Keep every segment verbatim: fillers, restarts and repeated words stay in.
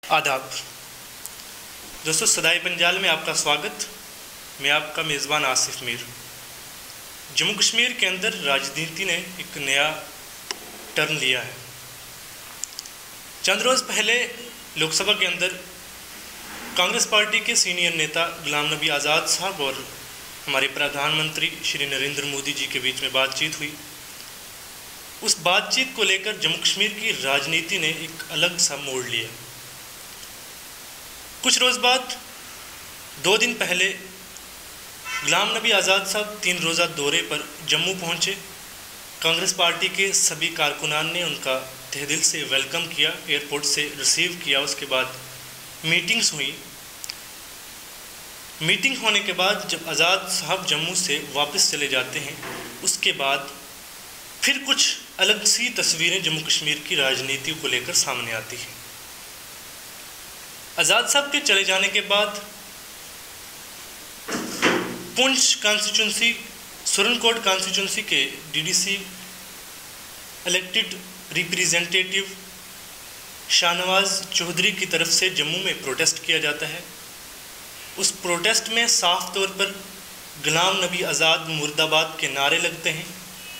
आदाब दोस्तों, सदाई पंजाल में आपका स्वागत। मैं आपका मेज़बान आसिफ मीर। जम्मू कश्मीर के अंदर राजनीति ने एक नया टर्न लिया है। चंद रोज़ पहले लोकसभा के अंदर कांग्रेस पार्टी के सीनियर नेता गुलाम नबी आज़ाद साहब और हमारे प्रधानमंत्री श्री नरेंद्र मोदी जी के बीच में बातचीत हुई। उस बातचीत को लेकर जम्मू कश्मीर की राजनीति ने एक अलग सा मोड़ लिया। कुछ रोज़ बाद दो दिन पहले गुलाम नबी आज़ाद साहब तीन रोज़ा दौरे पर जम्मू पहुंचे। कांग्रेस पार्टी के सभी कारकुनान ने उनका तहे दिल से वेलकम किया, एयरपोर्ट से रिसीव किया। उसके बाद मीटिंग्स हुई। मीटिंग होने के बाद जब आज़ाद साहब जम्मू से वापस चले जाते हैं, उसके बाद फिर कुछ अलग सी तस्वीरें जम्मू कश्मीर की राजनीति को लेकर सामने आती हैं। आज़ाद साहब के चले जाने के बाद पुंछ कॉन्स्टिट्यूंसी, सुरनकोट कॉन्स्टिट्यूंसी के DDC elected representative Shahnawaz Choudhary की तरफ से जम्मू में प्रोटेस्ट किया जाता है। उस प्रोटेस्ट में साफ तौर पर गुलाम नबी आज़ाद मुर्दाबाद के नारे लगते हैं।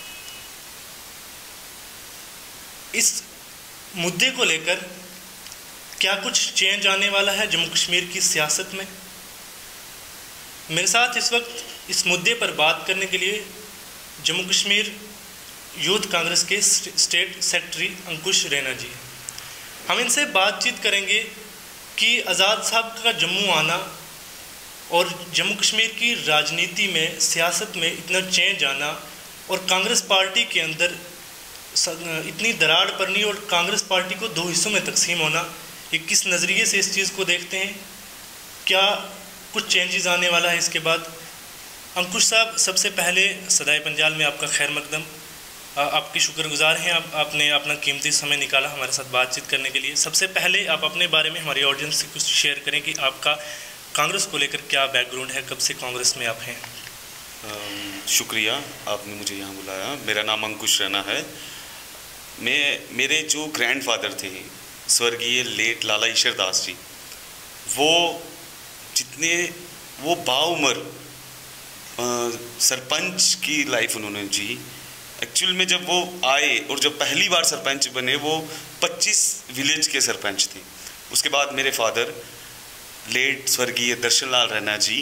इस मुद्दे को लेकर क्या कुछ चेंज आने वाला है जम्मू कश्मीर की सियासत में? मेरे साथ इस वक्त इस मुद्दे पर बात करने के लिए जम्मू कश्मीर यूथ कांग्रेस के स्टेट सेक्रेटरी अंकुश रैना जी। हम इनसे बातचीत करेंगे कि आज़ाद साहब का जम्मू आना और जम्मू कश्मीर की राजनीति में, सियासत में इतना चेंज आना और कांग्रेस पार्टी के अंदर इतनी दरार पड़नी और कांग्रेस पार्टी को दो हिस्सों में तकसीम होना, ये किस नज़रिए से इस चीज़ को देखते हैं? क्या कुछ चेंजेस आने वाला है इसके बाद? अंकुश साहब, सबसे पहले सदाई पंजाल में आपका खैर मकदम। आपकी शुक्रगुजार हैं, आप आपने अपना कीमती समय निकाला हमारे साथ बातचीत करने के लिए। सबसे पहले आप अपने बारे में हमारी ऑडियंस से कुछ शेयर करें कि आपका कांग्रेस को लेकर क्या बैकग्राउंड है, कब से कांग्रेस में आप हैं? शुक्रिया, आपने मुझे यहाँ बुलाया। मेरा नाम अंकुश रैना है। मैं मेरे जो ग्रैंडफादर थे स्वर्गीय लेट लाला ईश्वर दास जी, वो जितने वो बाउमर सरपंच की लाइफ उन्होंने जी। एक्चुअल में जब वो आए और जब पहली बार सरपंच बने, वो पच्चीस विलेज के सरपंच थे। उसके बाद मेरे फादर लेट स्वर्गीय दर्शन लाल रैना जी,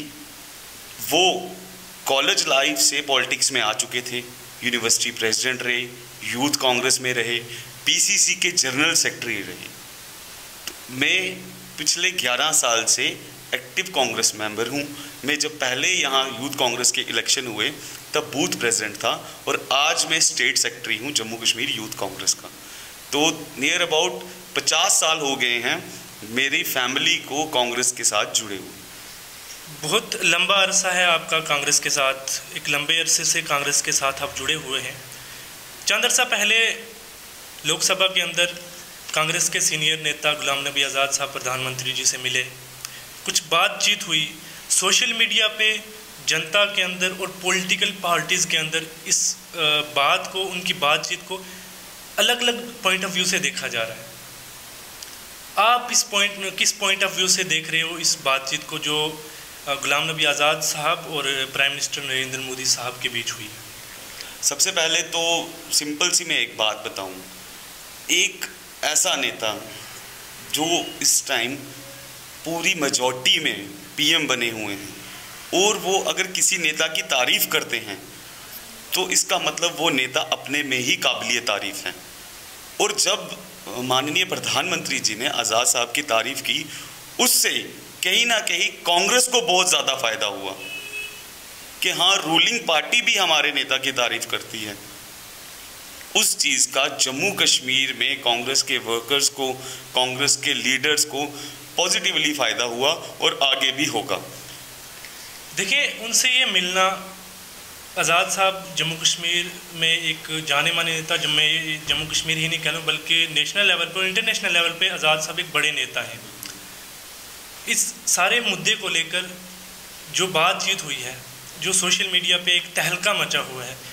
वो कॉलेज लाइफ से पॉलिटिक्स में आ चुके थे। यूनिवर्सिटी प्रेसिडेंट रहे, यूथ कांग्रेस में रहे, पीसीसी के जनरल सेक्रेटरी रहे। तो मैं पिछले ग्यारह साल से एक्टिव कांग्रेस मेंबर हूँ। मैं जब पहले यहाँ यूथ कांग्रेस के इलेक्शन हुए तब बूथ प्रेसिडेंट था और आज मैं स्टेट सेक्रेटरी हूँ जम्मू कश्मीर यूथ कांग्रेस का। तो नियर अबाउट पचास साल हो गए हैं मेरी फैमिली को कांग्रेस के साथ जुड़े हुए। बहुत लंबा अरसा है आपका कांग्रेस के साथ, एक लंबे अरसे से कांग्रेस के साथ आप जुड़े हुए हैं। चंद अरसा पहले लोकसभा के अंदर कांग्रेस के सीनियर नेता गुलाम नबी आज़ाद साहब प्रधानमंत्री जी से मिले, कुछ बातचीत हुई। सोशल मीडिया पे जनता के अंदर और पॉलिटिकल पार्टीज़ के अंदर इस बात को, उनकी बातचीत को अलग अलग पॉइंट ऑफ व्यू से देखा जा रहा है। आप इस पॉइंट किस पॉइंट ऑफ व्यू से देख रहे हो इस बातचीत को जो गुलाम नबी आज़ाद साहब और प्राइम मिनिस्टर नरेंद्र मोदी साहब के बीच हुई? सबसे पहले तो सिंपल सी मैं एक बात बताऊं, एक ऐसा नेता जो इस टाइम पूरी मेजॉरिटी में पीएम बने हुए हैं और वो अगर किसी नेता की तारीफ़ करते हैं तो इसका मतलब वो नेता अपने में ही काबिलिय तारीफ़ हैं। और जब माननीय प्रधानमंत्री जी ने आज़ाद साहब की तारीफ़ की, उससे कहीं ना कहीं कांग्रेस को बहुत ज़्यादा फ़ायदा हुआ कि हाँ, रूलिंग पार्टी भी हमारे नेता की तारीफ़ करती है। उस चीज़ का जम्मू कश्मीर में कांग्रेस के वर्कर्स को, कांग्रेस के लीडर्स को पॉजिटिवली फ़ायदा हुआ और आगे भी होगा। देखिए, उनसे ये मिलना, आज़ाद साहब जम्मू कश्मीर में एक जाने माने नेता, जब मैं जम्मू कश्मीर ही नहीं कह लूँ बल्कि नेशनल लेवल पर, इंटरनेशनल लेवल पे आज़ाद साहब एक बड़े नेता हैं। इस सारे मुद्दे को लेकर जो बातचीत हुई है, जो सोशल मीडिया पे एक तहलका मचा हुआ है,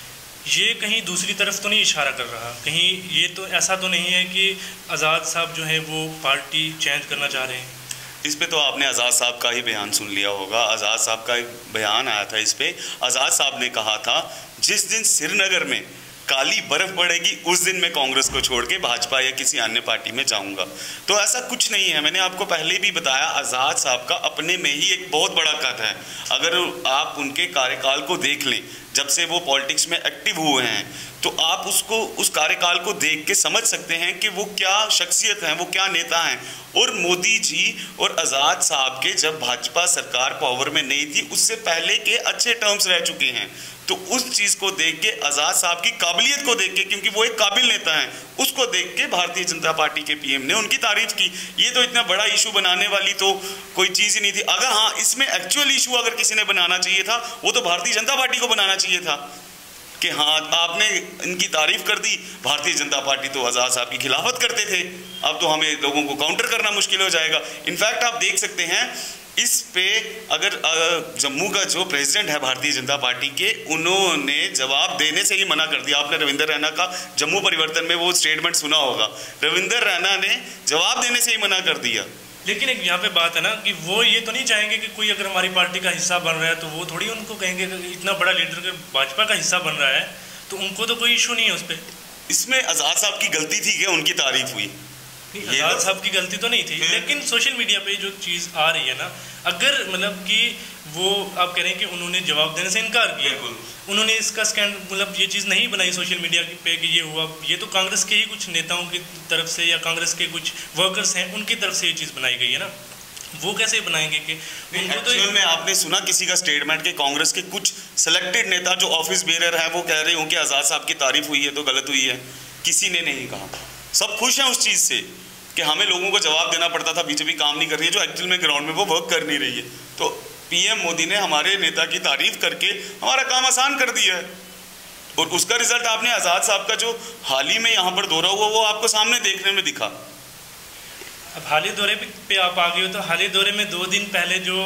ये कहीं दूसरी तरफ तो नहीं इशारा कर रहा? कहीं ये तो ऐसा तो नहीं है कि आज़ाद साहब जो है वो पार्टी चेंज करना चाह रहे हैं? इस पे तो आपने आज़ाद साहब का ही बयान सुन लिया होगा। आज़ाद साहब का एक बयान आया था इस पे। आज़ाद साहब ने कहा था जिस दिन श्रीनगर में काली बर्फ पड़ेगी उस दिन मैं कांग्रेस को छोड़ के भाजपा या किसी अन्य पार्टी में जाऊंगा। तो ऐसा कुछ नहीं है। मैंने आपको पहले भी बताया, आज़ाद साहब का अपने में ही एक बहुत बड़ा कद है। अगर आप उनके कार्यकाल को देख लें, जब से वो पॉलिटिक्स में एक्टिव हुए हैं, तो आप उसको उस कार्यकाल को देख के समझ सकते हैं कि वो क्या शख्सियत हैं, वो क्या नेता हैं। और मोदी जी और आज़ाद साहब के जब भाजपा सरकार पावर में नहीं थी, उससे पहले के अच्छे टर्म्स रह चुके हैं। तो उस चीज़ को देख के, आज़ाद साहब की काबिलियत को देख के, क्योंकि वो एक काबिल नेता हैं, उसको देख के भारतीय जनता पार्टी के पीएम ने उनकी तारीफ की। ये तो इतना बड़ा इशू बनाने वाली तो कोई चीज़ ही नहीं थी। अगर हाँ, इसमें एक्चुअल इशू अगर किसी ने बनाना चाहिए था, वो तो भारतीय जनता पार्टी को बनाना चाहिए था कि हाँ, आपने इनकी तारीफ कर दी, भारतीय जनता पार्टी तो आज़ाद साहब की खिलाफत करते थे, अब तो हमें लोगों को काउंटर करना मुश्किल हो जाएगा। इनफैक्ट आप देख सकते हैं इस पे, अगर जम्मू का जो प्रेसिडेंट है भारतीय जनता पार्टी के, उन्होंने जवाब देने से ही मना कर दिया। आपने रविंदर रैना का जम्मू परिवर्तन में वो स्टेटमेंट सुना होगा। रविंदर रैना ने जवाब देने से ही मना कर दिया। लेकिन एक यहाँ पे बात है ना कि वो ये तो नहीं चाहेंगे कि कोई अगर हमारी पार्टी का हिस्सा बन रहा है तो वो थोड़ी उनको कहेंगे कि इतना बड़ा लीडर अगर भाजपा का हिस्सा बन रहा है तो उनको तो कोई इशू नहीं है उस पर। इसमें आज़ाद साहब की गलती थी कि उनकी तारीफ हुई? आज़ाद साहब की गलती तो नहीं थी, लेकिन सोशल मीडिया पे जो चीज़ आ रही है ना, अगर मतलब कि वो आप कह रहे हैं कि उन्होंने जवाब देने से इनकार किया, उन्होंने इसका स्कैंड मतलब ये चीज़ नहीं बनाई सोशल मीडिया पे कि ये हुआ, ये तो कांग्रेस के ही कुछ नेताओं की तरफ से या कांग्रेस के कुछ वर्कर्स हैं उनकी तरफ से ये चीज़ बनाई गई है ना। वो कैसे बनाएंगे कि उनको तो में आपने सुना किसी का स्टेटमेंट कि कांग्रेस के कुछ सिलेक्टेड नेता जो ऑफिस बेरर हैं वो कह रहे हो कि आज़ाद साहब की तारीफ हुई है तो गलत हुई है? किसी ने नहीं कहा। सब खुश हैं उस चीज़ से कि हमें लोगों को जवाब देना पड़ता था, बीजेपी काम नहीं कर रही है, जो एक्चुअल में ग्राउंड में वो वर्क कर नहीं रही है। तो पीएम मोदी ने हमारे नेता की तारीफ करके हमारा काम आसान कर दिया है, और उसका रिजल्ट आपने आज़ाद साहब का जो हाल ही में यहाँ पर दौरा हुआ वो आपको सामने देखने में दिखा। अब हाल ही दौरे पे आप आ गए हो, तो हाल ही दौरे में दो दिन पहले जो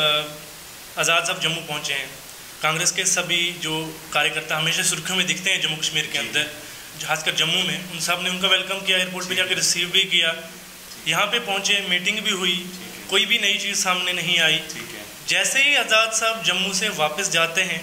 आज़ाद साहब जम्मू पहुँचे हैं, कांग्रेस के सभी जो कार्यकर्ता हमेशा सुर्खियों में दिखते हैं जम्मू कश्मीर के अंदर, खासकर जम्मू में, उन सब ने उनका वेलकम किया, एयरपोर्ट पे जाकर रिसीव भी किया, यहाँ पे पहुँचे, मीटिंग भी हुई, कोई भी नई चीज़ सामने नहीं आई। जैसे ही आज़ाद साहब जम्मू से वापस जाते हैं,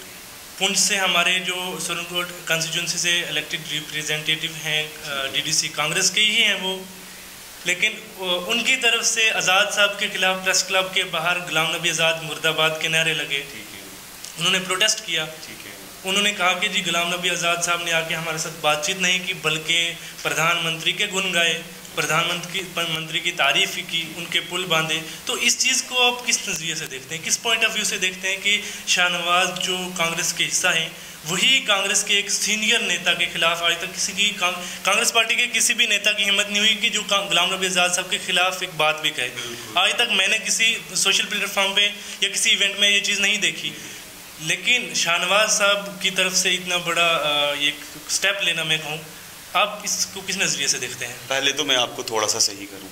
पुंछ से हमारे जो सुरनकोट कॉन्स्टिट्यूंसी से इलेक्टेड रिप्रेजेंटेटिव हैं डीडीसी कांग्रेस के ही हैं वो, लेकिन उनकी तरफ से आज़ाद साहब के खिलाफ प्रेस क्लब के बाहर गुलाम नबी आज़ाद मुर्दाबाद के नारे लगे, उन्होंने प्रोटेस्ट किया। उन्होंने कहा कि जी गुलाम नबी आज़ाद साहब ने आके हमारे साथ बातचीत नहीं की, बल्कि प्रधानमंत्री के गुण गाए, प्रधानमंत्री मंत्री की तारीफ की, उनके पुल बांधे। तो इस चीज़ को आप किस नज़रिए से देखते हैं, किस पॉइंट ऑफ व्यू से देखते हैं कि शाहनवाज जो कांग्रेस के हिस्सा हैं, वही कांग्रेस के एक सीनियर नेता के खिलाफ आज तक किसी की कांग्रेस पार्टी के किसी भी नेता की हिम्मत नहीं हुई कि जो गुलाम नबी आज़ाद साहब के खिलाफ एक बात भी कहे। आज तक मैंने किसी सोशल प्लेटफॉर्म पे या किसी इवेंट में ये चीज़ नहीं देखी, लेकिन शाहनवाज साहब की तरफ से इतना बड़ा एक स्टेप लेना, मैं कहूँ, आप इसको किस नज़रिए से देखते हैं? पहले तो मैं आपको थोड़ा सा सही करूँ।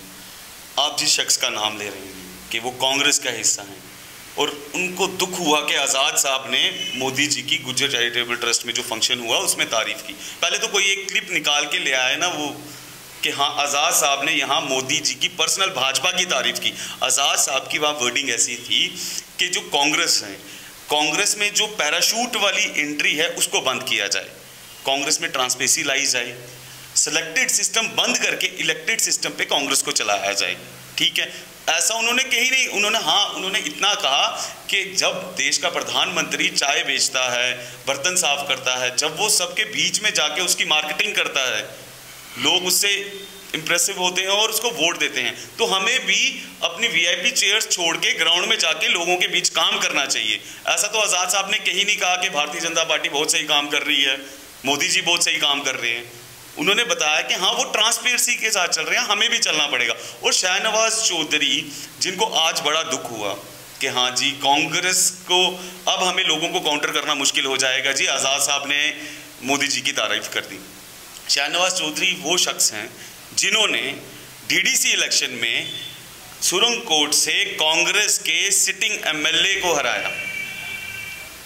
आप जिस शख्स का नाम ले रहे हैं कि वो कांग्रेस का हिस्सा हैं और उनको दुख हुआ कि आज़ाद साहब ने मोदी जी की गुज्जर चैरिटेबल ट्रस्ट में जो फंक्शन हुआ उसमें तारीफ़ की, पहले तो कोई एक क्लिप निकाल के ले आए ना वो कि हाँ आज़ाद साहब ने यहाँ मोदी जी की पर्सनल भाजपा की तारीफ़ की। आज़ाद साहब की वहाँ वर्डिंग ऐसी थी कि जो कांग्रेस है, कांग्रेस में जो पैराशूट वाली एंट्री है उसको बंद किया जाए, कांग्रेस में ट्रांसपेरेंसी लाई जाए, सिलेक्टेड सिस्टम बंद करके इलेक्टेड सिस्टम पे कांग्रेस को चलाया जाए। ठीक है, ऐसा उन्होंने कही नहीं। उन्होंने हाँ उन्होंने इतना कहा कि जब देश का प्रधानमंत्री चाय बेचता है, बर्तन साफ करता है, जब वो सबके बीच में जाके उसकी मार्केटिंग करता है, लोग उससे इम्प्रेसिव होते हैं और उसको वोट देते हैं, तो हमें भी अपनी वीआईपी चेयर्स छोड़ के ग्राउंड में जाके लोगों के बीच काम करना चाहिए। ऐसा तो आज़ाद साहब ने कहीं नहीं कहा कि भारतीय जनता पार्टी बहुत सही काम कर रही है, मोदी जी बहुत सही काम कर रहे हैं। उन्होंने बताया कि हाँ वो ट्रांसपेरेंसी के साथ चल रहे हैं, हमें भी चलना पड़ेगा। और शाहनवाज चौधरी जिनको आज बड़ा दुख हुआ कि हाँ जी कांग्रेस को अब हमें लोगों को काउंटर करना मुश्किल हो जाएगा, जी आज़ाद साहब ने मोदी जी की तारीफ कर दी। शाहनवाज चौधरी वो शख्स हैं जिन्होंने डीडीसी इलेक्शन में सुरंगकोट से कांग्रेस के सिटिंग एमएलए को हराया।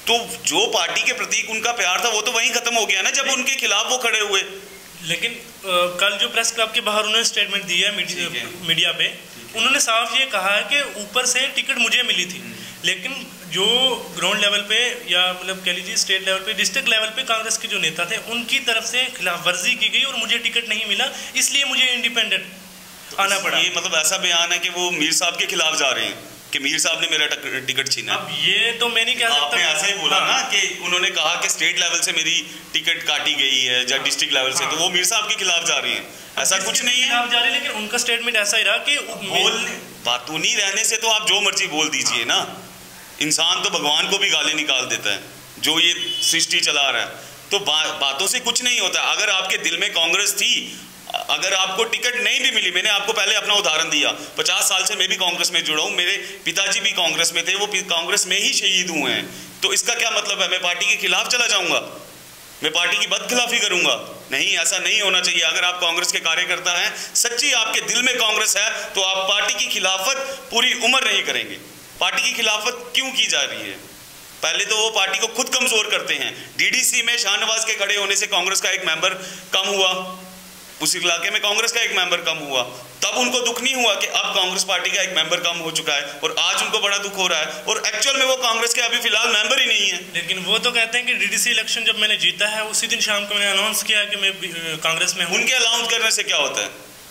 तो जो पार्टी के प्रतीक उनका प्यार था वो तो वहीं खत्म हो गया ना जब उनके खिलाफ वो खड़े हुए। लेकिन आ, कल जो प्रेस क्लब के बाहर उन्होंने स्टेटमेंट दिया है मीडिया, मीडिया पे, उन्होंने साफ ये कहा है कि ऊपर से टिकट मुझे मिली थी, लेकिन जो ग्राउंड लेवल पे या मतलब कह लीजिए स्टेट लेवल पे, डिस्ट्रिक्ट लेवल पे कांग्रेस के जो नेता थे उनकी तरफ से खिलाफ वर्जी की गई और मुझे टिकट नहीं मिला, इसलिए मुझे इंडिपेंडेंट तो आना पड़ा। ये मतलब ऐसा बयान है कि वो मीर साहब के खिलाफ जा रहे हैं कि मीर साहब ने मेरा टिकट छीना। अब ये तो मैं नहीं कह सकता। आपने ऐसा ही बोला हाँ। ना कि उन्होंने कहा कि स्टेट लेवल से मेरी टिकट काटी गई है या डिस्ट्रिक्ट लेवल से, तो वो मीर साहब के खिलाफ जा रही हैं। ऐसा कुछ नहीं है, खिलाफ जा रही है, लेकिन उनका स्टेटमेंट ऐसा ही रहा कि बोल बातूनी रहने से तो आप जो मर्जी बोल दीजिए ना। इंसान तो भगवान को भी गाली निकाल देता है, जो ये सृष्टि चला रहा है। तो बा, बातों से कुछ नहीं होता। अगर आपके दिल में कांग्रेस थी, अगर आपको टिकट नहीं भी मिली, मैंने आपको पहले अपना उदाहरण दिया, पचास साल से मैं भी कांग्रेस में जुड़ा हूँ, मेरे पिताजी भी कांग्रेस में थे, वो कांग्रेस में ही शहीद हुए हैं। तो इसका क्या मतलब है मैं पार्टी के खिलाफ चला जाऊंगा, मैं पार्टी की बदखिलाफी करूंगा? नहीं, ऐसा नहीं होना चाहिए। अगर आप कांग्रेस के कार्यकर्ता हैं, सच्ची आपके दिल में कांग्रेस है, तो आप पार्टी की खिलाफत पूरी उम्र नहीं करेंगे। पार्टी की खिलाफत क्यों की जा रही है? पहले तो वो पार्टी को खुद कमजोर करते हैं। डीडीसी में शाहनवाज के खड़े होने से कांग्रेस का एक मेंबर कम हुआ, उस इलाके में कांग्रेस का एक मेंबर कम हुआ, तब उनको दुख नहीं हुआ कि अब कांग्रेस पार्टी का एक मेंबर कम हो चुका है, और आज उनको बड़ा दुख हो रहा है। और एक्चुअल में वो कांग्रेस के अभी फिलहाल मेंबर ही नहीं है। लेकिन वो तो कहते हैं कि डीडीसी इलेक्शन जब मैंने जीता है उसी दिन शाम को मैंने अनाउंस किया कि मैं कांग्रेस में हूं। उनके अनाउंस करने से क्या होता है?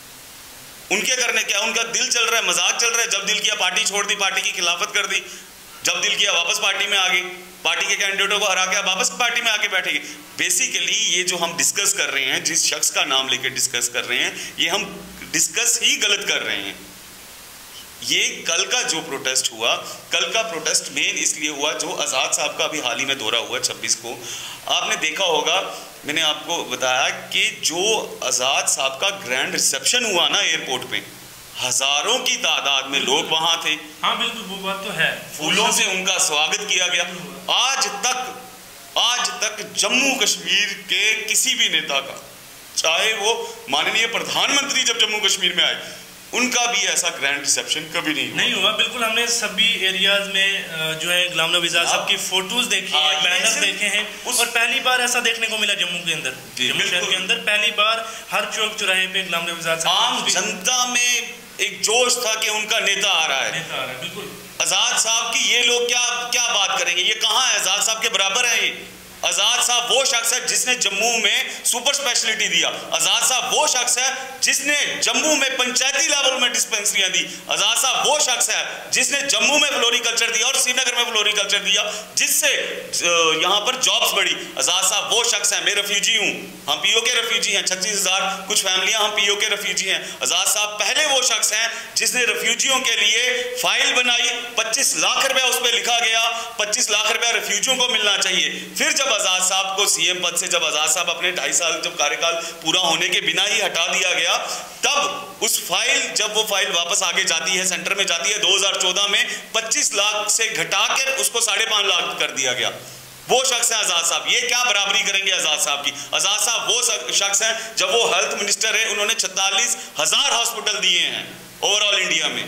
उनके करने क्या, उनका दिल चल रहा है, मजाक चल रहा है। जब दिल किया पार्टी छोड़ दी, पार्टी की खिलाफत कर दी, जब दिल किया वापस पार्टी में आ गई, पार्टी के कैंडिडेटों को हरा के वापस पार्टी में आके बैठेगी। बेसिकली ये जो हम डिस्कस कर रहे हैं, जिस शख्स का नाम लेकर डिस्कस कर रहे हैं, ये हम डिस्कस ही गलत कर रहे हैं। ये कल का जो प्रोटेस्ट हुआ, कल का प्रोटेस्ट मेन इसलिए हुआ, जो आज़ाद साहब का अभी हाल ही में दौरा हुआ छब्बीस को, आपने देखा होगा, मैंने आपको बताया कि जो आज़ाद साहब का ग्रैंड रिसेप्शन हुआ ना एयरपोर्ट पे, हजारों की तादाद में लोग वहां थे। हाँ बिल्कुल, वो बात तो है। फूलों से उनका स्वागत किया गया। आज तक आज तक जम्मू कश्मीर के किसी भी नेता का, चाहे वो माननीय प्रधानमंत्री जब जम्मू कश्मीर में आए, उनका भी ऐसा ग्रैंड रिसेप्शन कभी नहीं हुआ। नहीं हुआ, बिल्कुल। हमने सभी एरियाज में जो है गुलाम नबी आज़ाद साहब की फोटोज देखी हैं, बैनर्स देखे हैं, और पहली बार ऐसा देखने को मिला जम्मू के अंदर, जम्मू शहर के अंदर पहली बार हर चौक चौराहे पे गुलाम नबी आज़ाद साहब। आम जनता में एक जोश था कि उनका नेता आ रहा है, नेता आ रहा है, बिल्कुल। आज़ाद साहब की ये लोग क्या क्या बात करेंगे, ये कहाँ है, आज़ाद साहब के बराबर है ये। आज़ाद साहब वो शख्स है जिसने जम्मू में सुपर स्पेशलिटी दिया। आज़ाद साहब वो शख्स है जिसने जम्मू में पंचायती लेवल में डिस्पेंसरियां दी। आज़ाद साहब वो शख्स है जिसने जम्मू में फ्लोरिकल्चर दिया और श्रीनगर में फ्लोरिकल्चर दिया, जिससे यहाँ पर जॉब्स बढ़ी। आज़ाद साहब वो शख्स है, मैं रेफ्यूजी हूँ, हम पीओ के रेफ्यूजी हैं, छत्तीस हजार कुछ फैमिलियां हम पीओ के रेफ्यूजी हैं। आज़ाद साहब पहले वो शख्स हैं जिसने रेफ्यूजियों के लिए फाइल बनाई, पच्चीस लाख रुपया उस पर लिखा गया, पच्चीस लाख रुपया रेफ्यूजियों को मिलना चाहिए। फिर जब आज़ाद साहब को सीएम पद से, जब आज़ाद साहब अपने ढाई साल जब कार्यकाल पूरा होने के बिना ही हटा दिया गया, तब उस फाइल, जब वो फाइल वापस आगे जाती है, सेंटर में जाती है, दो हज़ार चौदह में पच्चीस लाख से घटाकर उसको साढ़े पांच लाख कर दिया गया। वो शख्स है आज़ाद साहब। ये क्या बराबरी करेंगे आज़ाद साहब की? आज़ाद साहब वो शख्स हैं जब वो हेल्थ मिनिस्टर है, उन्होंने छियालीस हजार हॉस्पिटल दिए हैं ओवरऑल इंडिया में।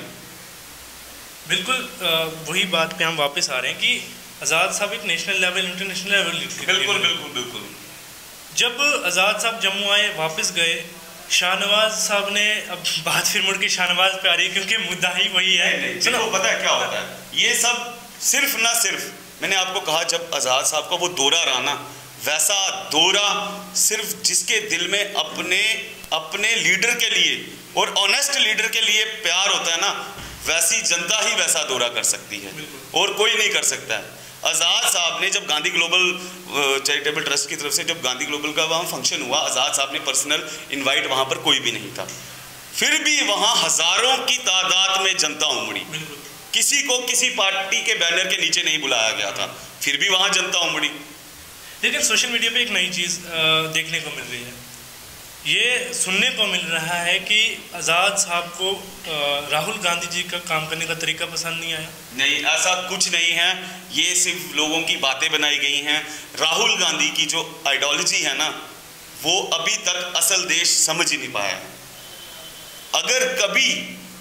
बिल्कुल वही बात पे हम वापस आ रहे हैं कि आज़ाद साहब एक नेशनल लेवल, इंटरनेशनल लेवल, बिल्कुल बिल्कुल बिल्कुल। जब आज़ाद साहब जम्मू आए, वापस गए, शाहनवाज साहब ने, अब बात फिर मुड़ के शाहनवाज पे आ रही है क्योंकि मुद्दा ही वही है। चलो पता है क्या होता है, ये सब सिर्फ ना सिर्फ, मैंने आपको कहा जब आज़ाद साहब का वो दौरा रहा ना, वैसा दौरा सिर्फ जिसके दिल में अपने अपने लीडर के लिए और ऑनेस्ट लीडर के लिए प्यार होता है ना, वैसी जनता ही वैसा दौरा कर सकती है, और कोई नहीं कर सकता है। आज़ाद साहब ने जब गांधी ग्लोबल चैरिटेबल ट्रस्ट की तरफ से जब गांधी ग्लोबल का वहाँ फंक्शन हुआ, आज़ाद साहब ने पर्सनल इनवाइट, वहाँ पर कोई भी नहीं था, फिर भी वहाँ हजारों की तादाद में जनता उमड़ी। किसी को किसी पार्टी के बैनर के नीचे नहीं बुलाया गया था, फिर भी वहाँ जनता उमड़ी। लेकिन सोशल मीडिया पे एक नई चीज़ देखने को मिल रही है, ये सुनने को मिल रहा है कि आज़ाद साहब को राहुल गांधी जी का काम करने का तरीका पसंद नहीं आया। नहीं, ऐसा कुछ नहीं है, ये सिर्फ लोगों की बातें बनाई गई हैं। राहुल गांधी की जो आइडियोलॉजी है ना, वो अभी तक असल देश समझ ही नहीं पाया। अगर कभी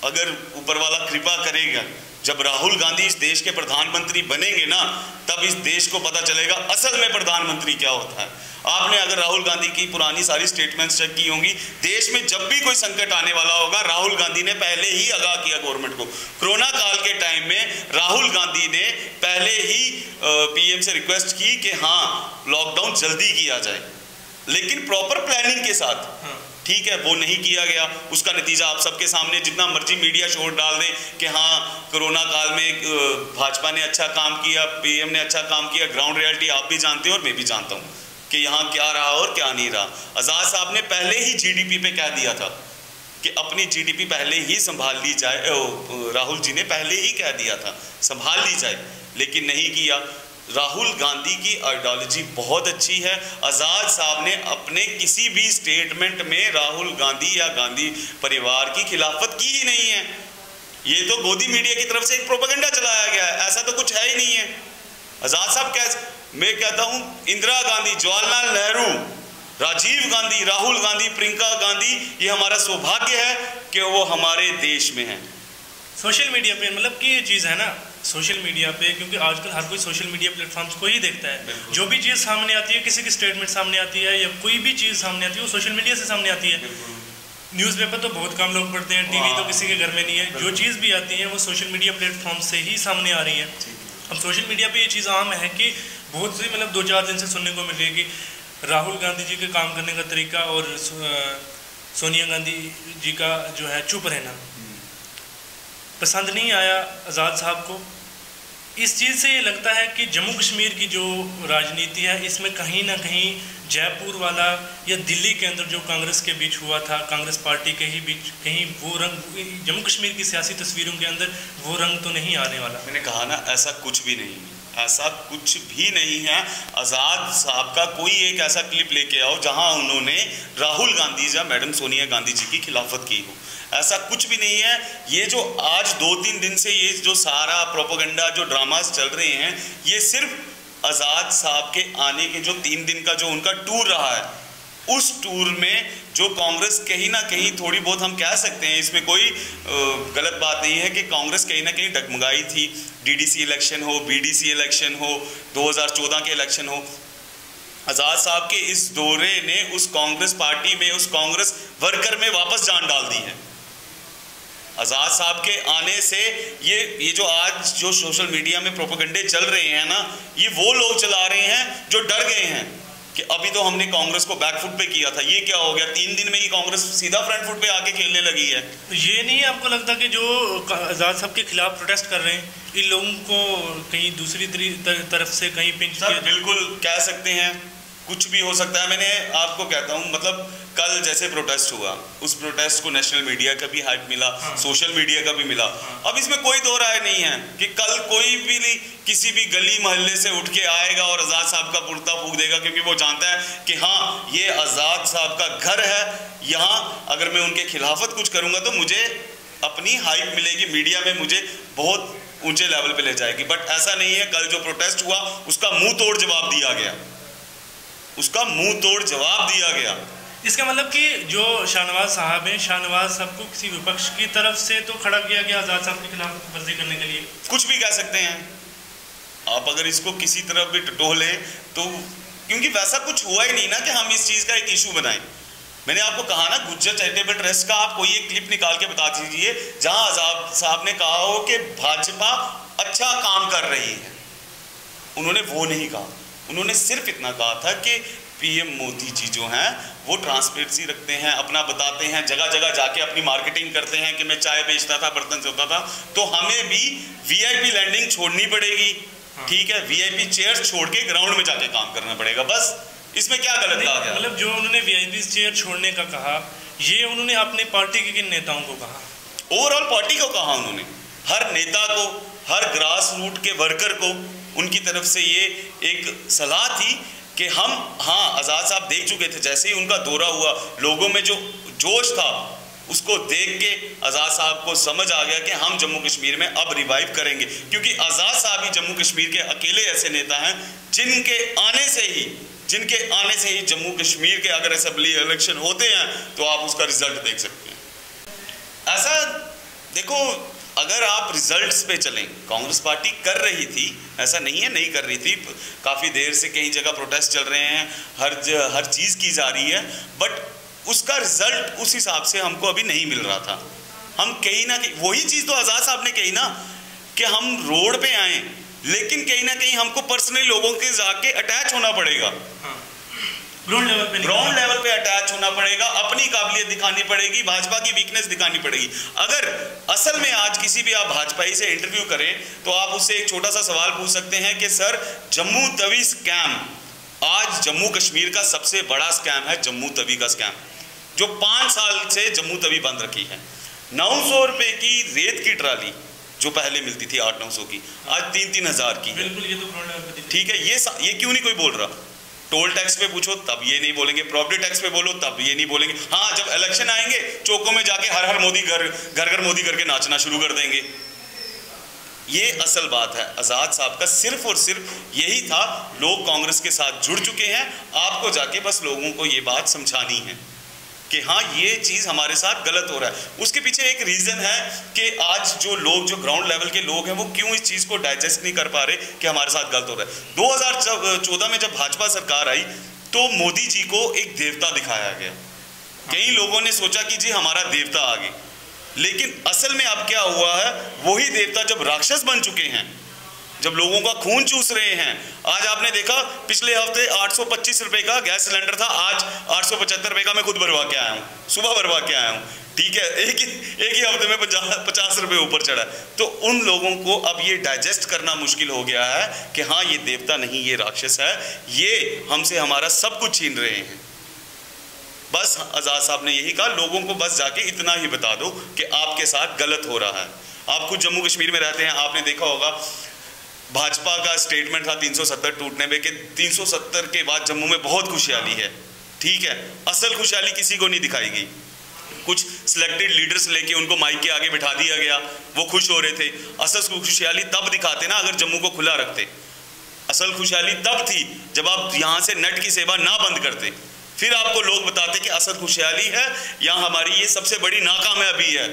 अगर ऊपर वाला कृपा करेगा, जब राहुल गांधी इस देश के प्रधानमंत्री बनेंगे ना, तब इस देश को पता चलेगा असल में प्रधानमंत्री क्या होता है। आपने अगर राहुल गांधी की पुरानी सारी स्टेटमेंट्स चेक की होंगी, देश में जब भी कोई संकट आने वाला होगा, राहुल गांधी ने पहले ही आगाह किया गवर्नमेंट को। कोरोना काल के टाइम में राहुल गांधी ने पहले ही पीएम से रिक्वेस्ट की कि हाँ लॉकडाउन जल्दी किया जाए, लेकिन प्रॉपर प्लानिंग के साथ। ठीक है, वो नहीं किया गया, उसका नतीजा आप सबके सामने, जितना मर्जी मीडिया शोर डाल दे कि हाँ कोरोना काल में भाजपा ने अच्छा काम किया, पीएम ने अच्छा काम किया, ग्राउंड रियलिटी आप भी जानते हो और मैं भी जानता हूँ कि यहाँ क्या रहा और क्या नहीं रहा। आज़ाद साहब ने पहले ही जीडीपी पे कह दिया था कि अपनी जीडीपी पहले ही संभाल ली जाए, राहुल जी ने पहले ही कह दिया था संभाल ली जाए, लेकिन नहीं किया। राहुल गांधी की आइडियोलॉजी बहुत अच्छी है। आज़ाद साहब ने अपने किसी भी स्टेटमेंट में राहुल गांधी या गांधी परिवार की खिलाफत की ही नहीं है। ये तो गोदी मीडिया की तरफ से एक प्रोपेगेंडा चलाया गया है, ऐसा तो कुछ है ही नहीं है। आज़ाद साहब कैसे, मैं कहता हूँ इंदिरा गांधी, जवाहरलाल नेहरू, राजीव गांधी, राहुल गांधी, प्रियंका गांधी, ये हमारा सौभाग्य है कि वो हमारे देश में है। सोशल मीडिया पे मतलब कि ये चीज़ है ना, सोशल मीडिया पे, क्योंकि आजकल हर कोई सोशल मीडिया प्लेटफॉर्म्स को ही देखता है। जो भी चीज़ सामने आती है, किसी की स्टेटमेंट सामने आती है या कोई भी चीज़ सामने आती है, वो सोशल मीडिया से सामने आती है। न्यूज़पेपर तो बहुत कम लोग पढ़ते हैं, टीवी तो किसी के घर में नहीं है। जो चीज़ भी आती है वो सोशल मीडिया प्लेटफॉर्म से ही सामने आ रही है। अब सोशल मीडिया पे ये चीज़ आम है कि बहुत सी मतलब दो चार दिन से सुनने को मिल रही है कि राहुल गांधी जी के काम करने का तरीका और सोनिया गांधी जी का जो है चुप रहना पसंद नहीं आया आज़ाद साहब को। इस चीज़ से ये लगता है कि जम्मू कश्मीर की जो राजनीति है, इसमें कहीं ना कहीं जयपुर वाला या दिल्ली के अंदर जो कांग्रेस के बीच हुआ था, कांग्रेस पार्टी के ही बीच कहीं वो रंग जम्मू कश्मीर की सियासी तस्वीरों के अंदर वो रंग तो नहीं आने वाला। मैंने कहा ना, ऐसा कुछ भी नहीं, ऐसा कुछ भी नहीं है। आज़ाद साहब का कोई एक ऐसा क्लिप लेके आओ जहां उन्होंने राहुल गांधी या मैडम सोनिया गांधी जी की खिलाफत की हो, ऐसा कुछ भी नहीं है। ये जो आज दो तीन दिन से ये जो सारा प्रोपेगेंडा, जो ड्रामास चल रहे हैं, ये सिर्फ आज़ाद साहब के आने के जो तीन दिन का जो उनका टूर रहा है, उस टूर में जो कांग्रेस कहीं ना कहीं थोड़ी बहुत हम कह सकते हैं, इसमें कोई गलत बात नहीं है कि कांग्रेस कहीं ना कहीं डगमगाई थी। डीडीसी इलेक्शन हो, बीडीसी इलेक्शन हो, दो हज़ार चौदह के इलेक्शन हो, आज़ाद साहब के इस दौरे ने उस कांग्रेस पार्टी में, उस कांग्रेस वर्कर में वापस जान डाल दी है। आज़ाद साहब के आने से ये ये जो आज जो सोशल मीडिया में प्रोपेगेंडे चल रहे हैं ना, ये वो लोग चला रहे हैं जो डर गए हैं कि अभी तो हमने कांग्रेस को बैकफुट पे किया था, ये क्या हो गया, तीन दिन में ही कांग्रेस सीधा फ्रंट फुट पे आके खेलने लगी है। तो ये नहीं आपको लगता कि जो आज़ाद साहब के खिलाफ प्रोटेस्ट कर रहे हैं, इन लोगों को कहीं दूसरी तरफ से कहीं पिंच किया? बिल्कुल कह सकते हैं, कुछ भी हो सकता है। मैंने आपको कहता हूँ, मतलब कल जैसे प्रोटेस्ट हुआ, उस प्रोटेस्ट को नेशनल मीडिया का भी हाइप मिला, हाँ। सोशल मीडिया का भी मिला। हाँ। अब इसमें कोई दो राय नहीं है कि कल कोई भी किसी भी गली मोहल्ले से उठ के आएगा और आज़ाद साहब का पुर्ता फूंक देगा, क्योंकि वो जानता है कि हाँ ये आज़ाद साहब का घर है, यहाँ अगर मैं उनके खिलाफत कुछ करूँगा तो मुझे अपनी हाइप मिलेगी, मीडिया में मुझे बहुत ऊंचे लेवल पे ले जाएगी। बट ऐसा नहीं है। कल जो प्रोटेस्ट हुआ उसका मुंह तोड़ जवाब दिया गया, उसका मुंह तोड़ जवाब दिया गया। इसका मतलब कि जो शाहनवाज साहब हैं, शाहनवाज साहब को किसी विपक्ष की तरफ से तो खड़ा किया गया आज़ाद साहब के खिलाफ वर्जी करने के लिए, कुछ भी कह सकते हैं आप अगर इसको किसी तरफ भी टटोलें तो, क्योंकि वैसा कुछ हुआ ही नहीं ना कि हम इस चीज़ का एक इशू बनाएं। मैंने आपको कहा ना, गुज्जर चैरिटेबल ट्रस्ट का आप कोई एक क्लिप निकाल के बता दीजिए जहां आज़ाद साहब ने कहा हो कि भाजपा अच्छा काम कर रही है। उन्होंने वो नहीं कहा, उन्होंने सिर्फ इतना कहा था कि पीएम मोदी जी जो हैं वो ट्रांसपेरेंसी रखते हैं, अपना बताते हैं, जगह जगह जाके अपनी मार्केटिंग करते हैं कि मैं चाय बेचता था, बर्तन से होता था, तो हमें भी वीआईपी लैंडिंग छोड़नी पड़ेगी। हाँ। ठीक है, वीआईपी चेयर्स छोड़ के ग्राउंड में जाके काम करना पड़ेगा, बस इसमें क्या गलत कहा गया? मतलब जो उन्होंने वीआईपी चेयर छोड़ने का कहा, ये उन्होंने अपने पार्टी के किन नेताओं को कहा? ओवरऑल पार्टी को कहा उन्होंने, हर नेता को, हर ग्रास रूट के वर्कर को उनकी तरफ से ये एक सलाह थी कि हम, हाँ आज़ाद साहब देख चुके थे, जैसे ही उनका दौरा हुआ लोगों में जो जोश था उसको देख के आज़ाद साहब को समझ आ गया कि हम जम्मू कश्मीर में अब रिवाइव करेंगे, क्योंकि आज़ाद साहब ही जम्मू कश्मीर के अकेले ऐसे नेता हैं जिनके आने से ही जिनके आने से ही जम्मू कश्मीर के अगर असेंबली इलेक्शन होते हैं तो आप उसका रिजल्ट देख सकते हैं। ऐसा देखो, अगर आप रिजल्ट्स पे चलें, कांग्रेस पार्टी कर रही थी, ऐसा नहीं है नहीं कर रही थी, काफ़ी देर से कई जगह प्रोटेस्ट चल रहे हैं, हर ज, हर चीज़ की जा रही है, बट उसका रिजल्ट उस हिसाब से हमको अभी नहीं मिल रहा था। हम कहीं ना कहीं, वही चीज़ तो आज़ाद साहब ने कही ना कि हम रोड पे आए, लेकिन कहीं ना कहीं हमको पर्सनली लोगों के जाके अटैच होना पड़ेगा, ग्राउंड लेवल पे ग्राउंड लेवल पे अटैच होना पड़ेगा, अपनी काबिलियत दिखानी पड़ेगी, भाजपा की वीकनेस दिखानी पड़ेगी। अगर असल में आज किसी भी आप भाजपाई से इंटरव्यू करें तो आप उससे एक छोटा सा सवाल पूछ सकते हैं कि सर, जम्मू तवी स्कैम, आज जम्मू कश्मीर का सबसे बड़ा स्कैम है जम्मू तवी का स्कैम, जो पाँच साल से जम्मू तवी बंद रखी है। नौ सौ रुपये की रेत की ट्राली जो पहले मिलती थी आठ नौ सौ की, आज तीन तीन हजार की है। बिल्कुल, ये तो ग्राउंड लेवल पे ठीक है, ये ये क्यों नहीं कोई बोल रहा? टोल टैक्स पे पूछो तब ये नहीं बोलेंगे, प्रॉपर्टी टैक्स पे बोलो तब ये नहीं बोलेंगे। हाँ, जब इलेक्शन आएंगे चौकों में जाके हर हर मोदी घर घर घर मोदी करके नाचना शुरू कर देंगे। ये असल बात है। आज़ाद साहब का सिर्फ और सिर्फ यही था, लोग कांग्रेस के साथ जुड़ चुके हैं, आपको जाके बस लोगों को ये बात समझानी है कि हाँ, ये चीज़ हमारे साथ गलत हो रहा है। उसके पीछे एक रीज़न है कि आज जो लोग, जो ग्राउंड लेवल के लोग हैं, वो क्यों इस चीज़ को डाइजेस्ट नहीं कर पा रहे कि हमारे साथ गलत हो रहा है। दो हज़ार चौदह में जब भाजपा सरकार आई तो मोदी जी को एक देवता दिखाया गया। कई लोगों ने सोचा कि जी हमारा देवता आ गए, लेकिन असल में अब क्या हुआ है, वही देवता जब राक्षस बन चुके हैं, जब लोगों का खून चूस रहे हैं। आज आपने देखा, पिछले हफ्ते आठ सौ पच्चीस रुपए का गैस सिलेंडर था, आज आठ सौ पचहत्तर रुपए का मैं खुद भरवा के आया हूँ, सुबह भरवा के आया हूँ। ठीक है, एक ही एक ही हफ्ते में पचास पचास रुपये ऊपर चढ़ा। तो उन लोगों को अब ये डाइजेस्ट करना मुश्किल हो गया है कि हाँ, ये देवता नहीं, ये राक्षस है, ये हमसे हमारा सब कुछ छीन रहे हैं। बस आज़ाद साहब ने यही कहा, लोगों को बस जाके इतना ही बता दो कि आपके साथ गलत हो रहा है। आप खुद जम्मू कश्मीर में रहते हैं, आपने देखा होगा भाजपा का स्टेटमेंट था तीन सौ सत्तर टूटने में कि तीन सौ सत्तर के बाद जम्मू में बहुत खुशहाली है। ठीक है, असल खुशहाली किसी को नहीं दिखाई गई। कुछ सिलेक्टेड लीडर्स लेके उनको माइक के आगे बिठा दिया गया, वो खुश हो रहे थे। असल खुशहाली तब दिखाते ना अगर जम्मू को खुला रखते। असल खुशहाली तब थी जब आप यहाँ से नेट की सेवा ना बंद करते, फिर आपको लोग बताते कि असल खुशहाली है, यहाँ हमारी ये सबसे बड़ी नाकामयाबी है।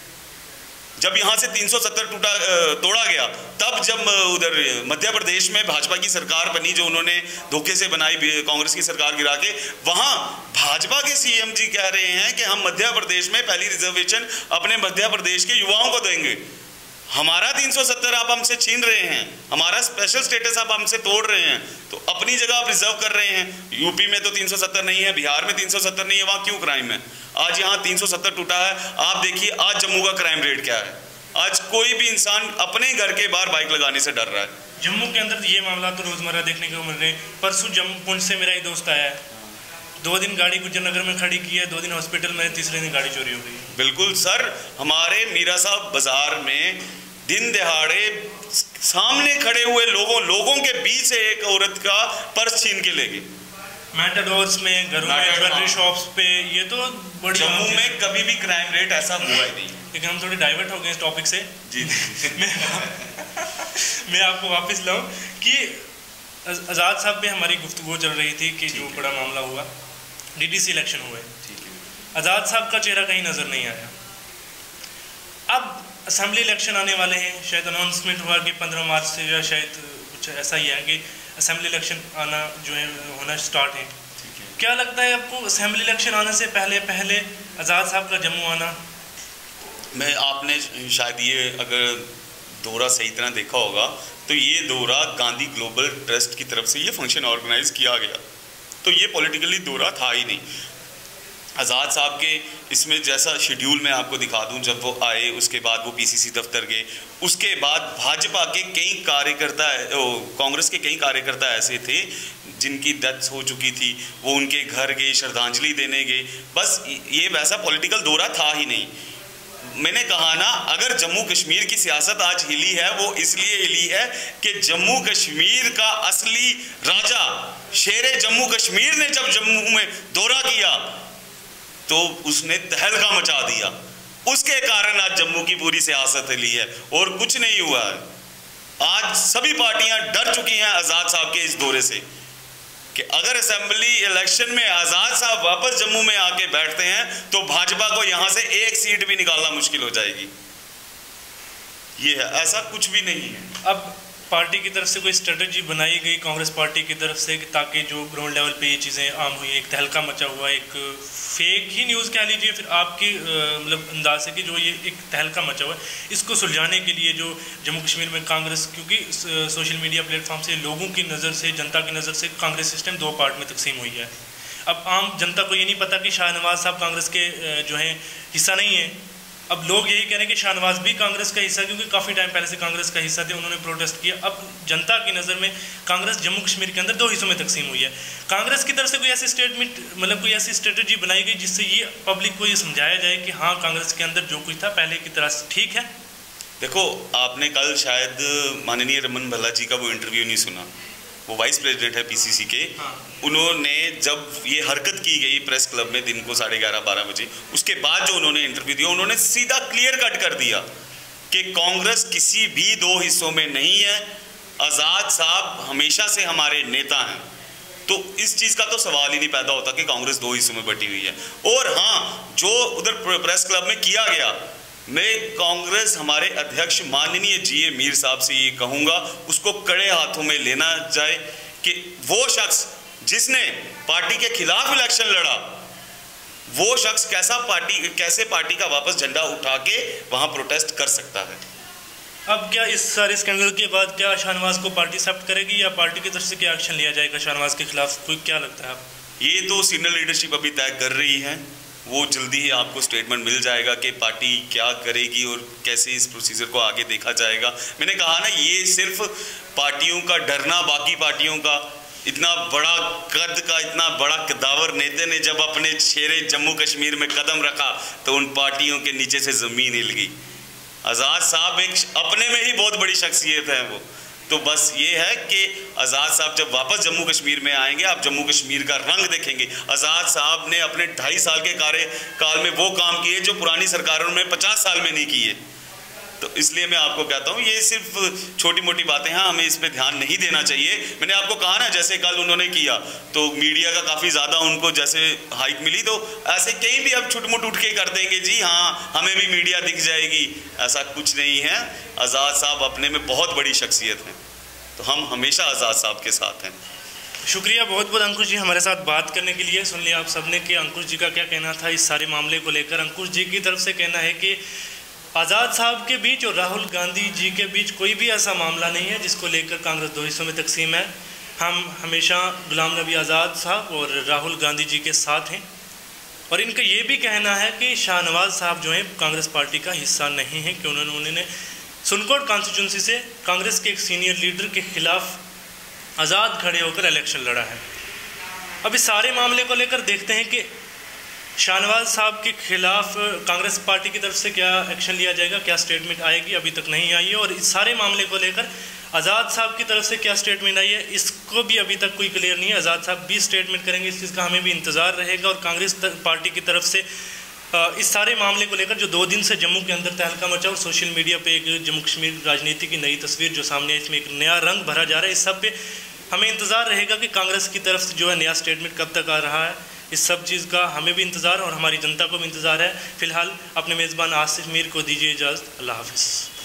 जब यहाँ से तीन सौ सत्तर टूटा तोड़ा गया, तब जब उधर मध्य प्रदेश में भाजपा की सरकार बनी, जो उन्होंने धोखे से बनाई कांग्रेस की सरकार गिरा के, वहाँ भाजपा के सीएम जी कह रहे हैं कि हम मध्य प्रदेश में पहली रिजर्वेशन अपने मध्य प्रदेश के युवाओं को देंगे। हमारा तीन सौ सत्तर आप हमसे छीन रहे हैं, हमारा स्पेशल स्टेटस आप हमसे तोड़ रहे हैं, तो अपनी जगह आप रिजर्व कर रहे हैं। यूपी में तो तीन सौ सत्तर नहीं है, बिहार में तीन सौ सत्तर नहीं है, वहाँ क्यों क्राइम है? आज यहाँ तीन सौ सत्तर टूटा है। आप देखिए आज जम्मू का क्राइम रेट क्या है। आज कोई भी इंसान अपने घर के बाहर बाइक लगाने से डर रहा है। जम्मू के अंदर ये मामला तो रोजमर्रा देखने को मिल रहे हैं। परसों जम्मू पुंछ से मेरा एक दोस्त आया है, दो दिन गाड़ी गुजरनगर में खड़ी की है, दो दिन हॉस्पिटल में, तीसरे दिन गाड़ी चोरी हो गई। बिल्कुल सर, हमारे मीरा साहब बाजार में दिन दहाड़े सामने खड़े हुए लोगों लोगों के बीच से एक औरत का पर्स छीन के ले गई। मेटाडोर्स में, घरों में, ज्वेलरी शॉप्स पे, ये तो बड़ी। जम्मू में कभी भी क्राइम रेट ऐसा हुआ ही नहीं। लेकिन हम थोड़े डाइवर्ट हो गए इस टॉपिक से। जी मैं, मैं आपको वापस लाऊं कि आज़ाद साहब पे हमारी गुफ्तगू चल रही थी कि जो बड़ा मामला हुआ, डीडीसी इलेक्शन हुए, आज़ाद साहब का चेहरा कहीं नज़र नहीं आया। अब असेंबली इलेक्शन आने वाले हैं, शायद अनाउंसमेंट हुआ कि पंद्रह मार्च से, या शायद कुछ ऐसा ही है कि असेंबली इलेक्शन आना जो है होना स्टार्ट है। क्या लगता है आपको, असेंबली इलेक्शन आने से पहले पहले आज़ाद साहब का जम्मू आना? मैं आपने शायद ये अगर दौरा सही तरह देखा होगा तो ये दौरा गांधी ग्लोबल ट्रस्ट की तरफ से ये फंक्शन ऑर्गेनाइज किया गया, तो ये पॉलिटिकली दौरा था ही नहीं। आज़ाद साहब के इसमें जैसा शेड्यूल मैं आपको दिखा दूं, जब वो आए उसके बाद वो पीसीसी दफ्तर गए, उसके बाद भाजपा के कई कार्यकर्ता, कांग्रेस के कई कार्यकर्ता ऐसे थे जिनकी डेथ हो चुकी थी, वो उनके घर गए, श्रद्धांजलि देने गए। बस ये वैसा पॉलिटिकल दौरा था ही नहीं। मैंने कहा ना, अगर जम्मू कश्मीर की सियासत आज हिली है वो इसलिए हिली है कि जम्मू कश्मीर का असली राजा शेरे जम्मू कश्मीर ने जब जम्मू में दौरा किया तो उसने तहलका मचा दिया। उसके कारण आज जम्मू की पूरी सियासत हिली है और कुछ नहीं हुआ है। आज सभी पार्टियां डर चुकी हैं आज़ाद साहब के इस दौरे से कि अगर असेंबली इलेक्शन में आज़ाद साहब वापस जम्मू में आके बैठते हैं तो भाजपा को यहां से एक सीट भी निकालना मुश्किल हो जाएगी। ये है, ऐसा कुछ भी नहीं है। अब पार्टी की तरफ से कोई स्ट्रेटजी बनाई गई कांग्रेस पार्टी की तरफ से ताकि जो ग्राउंड लेवल पे ये चीज़ें आम हुई, एक तहलका मचा हुआ, एक फेक ही न्यूज़ कह लीजिए फिर आपकी मतलब अंदाज से कि जो ये एक तहलका मचा हुआ है, इसको सुलझाने के लिए जो जम्मू कश्मीर में कांग्रेस, क्योंकि सोशल मीडिया प्लेटफॉर्म से लोगों की नज़र से, जनता की नज़र से कांग्रेस सिस्टम दो पार्ट में तकसीम हुई है। अब आम जनता को ये नहीं पता कि शाहनवाज साहब कांग्रेस के जो हैं हिस्सा नहीं है। अब लोग यही कह रहे हैं कि शाहनवाज भी कांग्रेस का हिस्सा, क्योंकि काफ़ी टाइम पहले से कांग्रेस का हिस्सा थे, उन्होंने प्रोटेस्ट किया। अब जनता की नज़र में कांग्रेस जम्मू कश्मीर के अंदर दो हिस्सों में तकसीम हुई है। कांग्रेस की तरफ से कोई ऐसी स्टेटमेंट मतलब कोई ऐसी स्ट्रेटजी बनाई गई जिससे ये पब्लिक को ये समझाया जाए कि हाँ कांग्रेस के अंदर जो कुछ था पहले की तरह ठीक है। देखो, आपने कल शायद माननीय रमन भल्ला जी का वो इंटरव्यू नहीं सुना, वो वाइस प्रेसिडेंट है पीसीसी के। हाँ। उन्होंने जब ये हरकत की गई प्रेस क्लब में दिन को साढ़े ग्यारह बारह बजे, उसके बाद जो उन्होंने इंटरव्यू दिया, उन्होंने सीधा क्लियर कट कर दिया कि कांग्रेस किसी भी दो हिस्सों में नहीं है, आज़ाद साहब हमेशा से हमारे नेता हैं। तो इस चीज़ का तो सवाल ही नहीं पैदा होता कि कांग्रेस दो हिस्सों में बटी हुई है। और हाँ, जो उधर प्रेस क्लब में किया गया, मैं कांग्रेस हमारे अध्यक्ष माननीय जी ए मीर साहब से ये कहूँगा, उसको कड़े हाथों में लेना जाए कि वो शख्स जिसने पार्टी के खिलाफ इलेक्शन लड़ा, वो शख्स कैसा पार्टी कैसे पार्टी का वापस झंडा उठा के वहाँ प्रोटेस्ट कर सकता है। अब क्या इस सारे स्कैंडल के बाद क्या शाहनवाज को पार्टी एक्सेप्ट करेगी या पार्टी की तरफ से क्या एक्शन लिया जाएगा शाहनवाज के खिलाफ, कोई क्या लगता है आप? ये तो सीनियर लीडरशिप अभी तय कर रही है, वो जल्दी ही आपको स्टेटमेंट मिल जाएगा कि पार्टी क्या करेगी और कैसे इस प्रोसीजर को आगे देखा जाएगा। मैंने कहा ना, ये सिर्फ पार्टियों का डरना, बाकी पार्टियों का इतना बड़ा कद का इतना बड़ा कदावर नेता ने जब अपने शेरे जम्मू कश्मीर में कदम रखा तो उन पार्टियों के नीचे से ज़मीन हिल गई। आज़ाद साहब एक अपने में ही बहुत बड़ी शख्सियत है वो। तो बस ये है कि आज़ाद साहब जब वापस जम्मू कश्मीर में आएंगे, आप जम्मू कश्मीर का रंग देखेंगे। आज़ाद साहब ने अपने ढाई साल के कार्यकाल में वो काम किए जो पुरानी सरकारों ने पचास साल में नहीं किए। तो इसलिए मैं आपको कहता हूँ, ये सिर्फ छोटी मोटी बातें हैं, हमें इस पे ध्यान नहीं देना चाहिए। मैंने आपको कहा ना, जैसे कल उन्होंने किया तो मीडिया का काफ़ी ज़्यादा उनको जैसे हाइक मिली, तो ऐसे कहीं भी अब छुटमुट उठ के कर देंगे जी हाँ हमें भी मीडिया दिख जाएगी, ऐसा कुछ नहीं है। आज़ाद साहब अपने में बहुत बड़ी शख्सियत हैं, तो हम हमेशा आज़ाद साहब के साथ हैं। शुक्रिया बहुत बहुत अंकुश जी हमारे साथ बात करने के लिए। सुन लिया आप सबने कि अंकुश जी का क्या कहना था इस सारे मामले को लेकर। अंकुश जी की तरफ से कहना है कि आज़ाद साहब के बीच और राहुल गांधी जी के बीच कोई भी ऐसा मामला नहीं है जिसको लेकर कांग्रेस दो हिस्सों में तकसीम है। हम हमेशा गुलाम नबी आज़ाद साहब और राहुल गांधी जी के साथ हैं। और इनका ये भी कहना है कि शाहनवाज साहब जो हैं कांग्रेस पार्टी का हिस्सा नहीं है, कि उन्होंने उन्होंने सुनकोट कॉन्स्टिट्यूंसी से कांग्रेस के एक सीनियर लीडर के खिलाफ आज़ाद खड़े होकर इलेक्शन लड़ा है। अब इस सारे मामले को लेकर देखते हैं कि शाहनवाज साहब के खिलाफ कांग्रेस पार्टी की तरफ से क्या एक्शन लिया जाएगा, क्या स्टेटमेंट आएगी, अभी तक नहीं आई है। और इस सारे मामले को लेकर आज़ाद साहब की तरफ से क्या स्टेटमेंट आई है, इसको भी अभी तक कोई क्लियर नहीं है। आज़ाद साहब भी स्टेटमेंट करेंगे, इस चीज़ का हमें भी इंतज़ार रहेगा। और कांग्रेस पार्टी की तरफ से इस सारे मामले को लेकर जो दो दिन से जम्मू के अंदर तहलका मचा और सोशल मीडिया पे एक जम्मू कश्मीर राजनीति की नई तस्वीर जो सामने है, इसमें एक नया रंग भरा जा रहा है, इस सब पे हमें इंतज़ार रहेगा कि कांग्रेस की तरफ से जो है नया स्टेटमेंट कब तक आ रहा है। इस सब चीज़ का हमें भी इंतज़ार और हमारी जनता को भी इंतज़ार है। फ़िलहाल अपने मेज़बान आसिफ मीर को दीजिए इजाज़त। अल्लाह हाफ़िज़।